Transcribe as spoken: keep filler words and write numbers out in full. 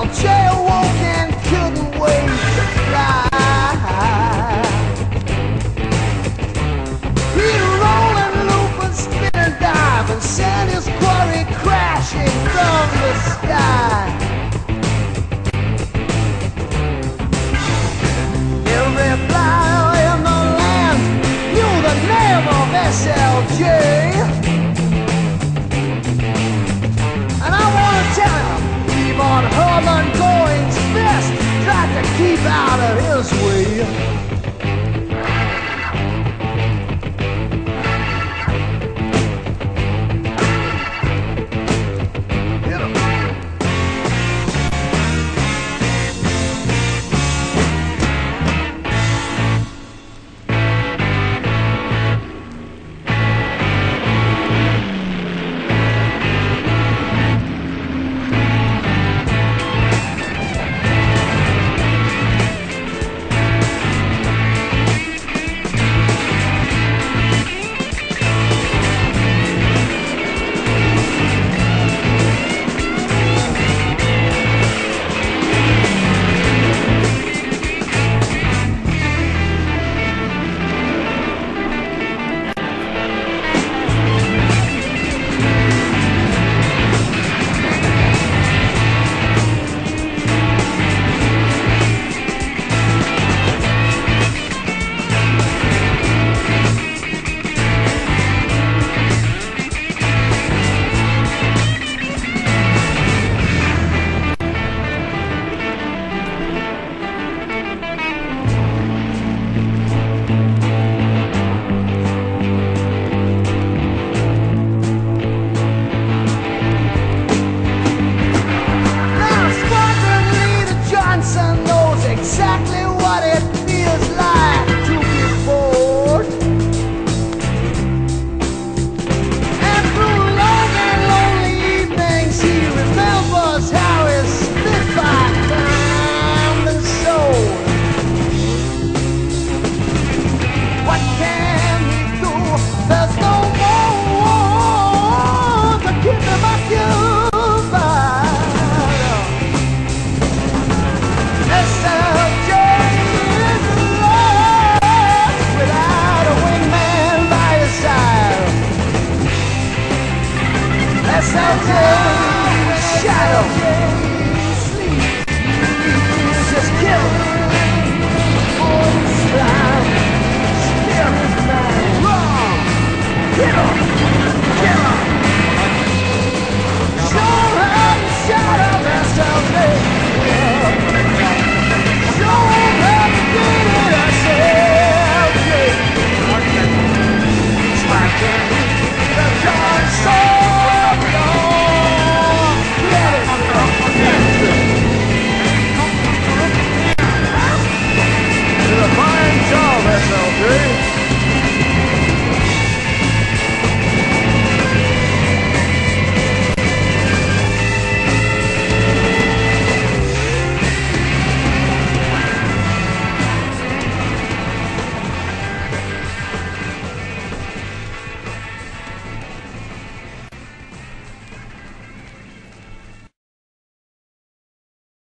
L J awoke and couldn't wait to fly. He'd roll and loop and spin and dive and send his quarry crashing from the sky. Every flyer in the land knew the name of S L J. And I want to tell him, keep on Herman Going's fist, tried to keep out of his way. Shadow, sleep, just kill him. Oh, slime, scare his mind, wrong, hit him.